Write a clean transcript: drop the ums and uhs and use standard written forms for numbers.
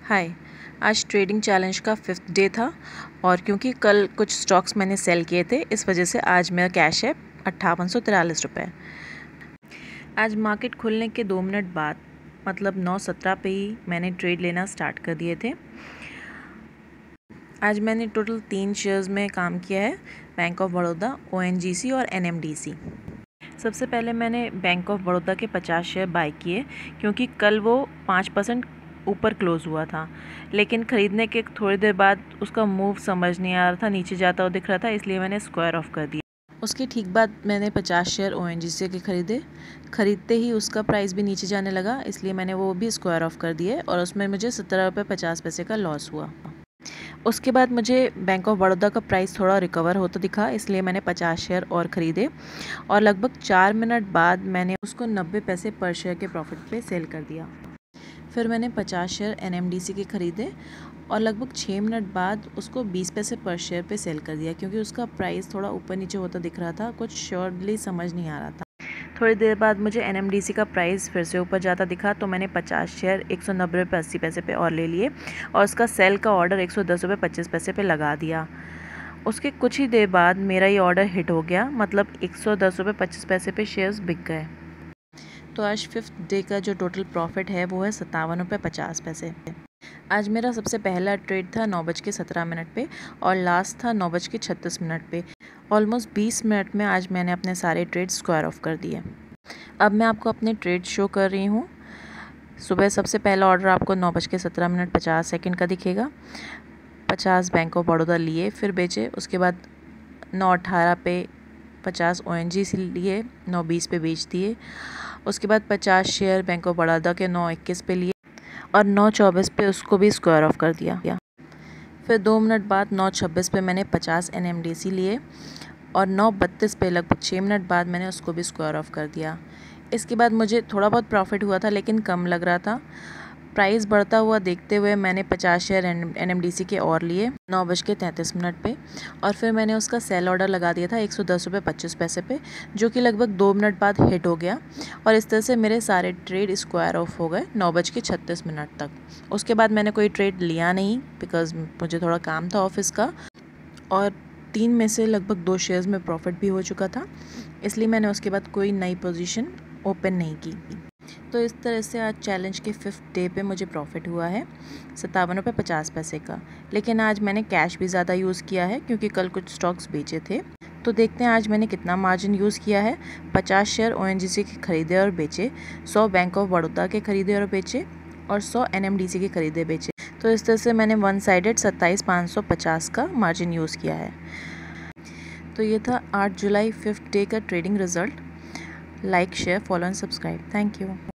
हाय। आज trading challenge का 5th day था और क्योंकि कल कुछ स्टॉक्स मैंने सेल किए थे, इस वजह से आज मेरा कैश है 5843 रुपये। आज मार्केट खुलने के 2 मिनट बाद मतलब 9:17 पे ही मैंने ट्रेड लेना स्टार्ट कर दिए थे। आज मैंने टोटल 3 शेयर्स में काम किया है, बैंक ऑफ बड़ौदा, ONGC और NMDC। सबसे पहले मैंने बैंक ऑफ बड़ौदा के 50 शेयर बाय किए क्योंकि कल वो 5% ऊपर क्लोज़ हुआ था, लेकिन ख़रीदने के थोड़ी देर बाद उसका मूव समझ नहीं आ रहा था, नीचे जाता हुआ दिख रहा था, इसलिए मैंने स्क्वायर ऑफ कर दिया। उसके ठीक बाद मैंने 50 शेयर ONGC के ख़रीदते ही उसका प्राइस भी नीचे जाने लगा, इसलिए मैंने वो भी स्क्वायर ऑफ कर दिए और उसमें मुझे 17.50 का लॉस हुआ। उसके बाद मुझे बैंक ऑफ बड़ौदा का प्राइस थोड़ा रिकवर होता दिखा, इसलिए मैंने 50 शेयर और ख़रीदे और लगभग 4 मिनट बाद मैंने उसको 90 पैसे पर शेयर के प्रॉफिट पे सेल कर दिया। फिर मैंने 50 शेयर NMDC के ख़रीदे और लगभग 6 मिनट बाद उसको 20 पैसे पर शेयर पे सेल कर दिया क्योंकि उसका प्राइस थोड़ा ऊपर नीचे होता दिख रहा था, कुछ श्योरली समझ नहीं आ रहा था। थोड़ी देर बाद मुझे NMDC का प्राइस फिर से ऊपर जाता दिखा, तो मैंने 50 शेयर 190.80 पे और ले लिए और उसका सेल का ऑर्डर 110.25 पे लगा दिया। उसके कुछ ही देर बाद मेरा ये ऑर्डर हिट हो गया, मतलब 110.25 पे शेयर्स बिक गए। तो आज 5th डे का जो टोटल प्रॉफिट है वो है 57.50। आज मेरा सबसे पहला ट्रेड था 9:17 पे और लास्ट था 9:36 पे। ऑलमोस्ट 20 मिनट में आज मैंने अपने सारे ट्रेड स्क्वायर ऑफ कर दिए। अब मैं आपको अपने ट्रेड शो कर रही हूँ। सुबह सबसे पहला ऑर्डर आपको 9:17 का दिखेगा। 50 बैंक ऑफ बड़ौदा लिए, फिर बेचे। उसके बाद 9:18 पे 50 ONGC लिए, 9:20 पे बेच दिए। उसके बाद 50 शेयर बैंक ऑफ बड़ौदा के 9:21 पे लिए और 9:24 पे उसको भी स्क्वायर ऑफ कर दिया। फिर 2 मिनट बाद 9:26 पे मैंने 50 NMDC लिए और 9:32 पे लगभग 6 मिनट बाद मैंने उसको भी स्क्वायर ऑफ कर दिया। इसके बाद मुझे थोड़ा बहुत प्रॉफिट हुआ था, लेकिन कम लग रहा था। प्राइस बढ़ता हुआ देखते हुए मैंने 50 शेयर NMDC के और लिए 9:33 पे और फिर मैंने उसका सेल ऑर्डर लगा दिया था 110.25 पे, जो कि लगभग 2 मिनट बाद हिट हो गया और इस तरह से मेरे सारे ट्रेड स्क्वायर ऑफ हो गए 9:36 तक। उसके बाद मैंने कोई ट्रेड लिया नहीं बिकॉज़ मुझे थोड़ा काम था ऑफिस का और 3 में से लगभग 2 शेयर्स में प्रॉफिट भी हो चुका था, इसलिए मैंने उसके बाद कोई नई पोजीशन ओपन नहीं की। तो इस तरह से आज चैलेंज के 5th डे पे मुझे प्रॉफिट हुआ है 57.50 का, लेकिन आज मैंने कैश भी ज़्यादा यूज़ किया है क्योंकि कल कुछ स्टॉक्स बेचे थे। तो देखते हैं आज मैंने कितना मार्जिन यूज़ किया है। 50 शेयर ONGC के ख़रीदे और बेचे, 100 बैंक ऑफ बड़ौदा के ख़रीदे और बेचे और 100 NMDC के ख़रीदे बेचे। तो इस तरह से मैंने 1 साइडेड 27,550 का मार्जिन यूज़ किया है। तो ये था 8 जुलाई 5th डे का trading result. Like, share, follow and subscribe. Thank you.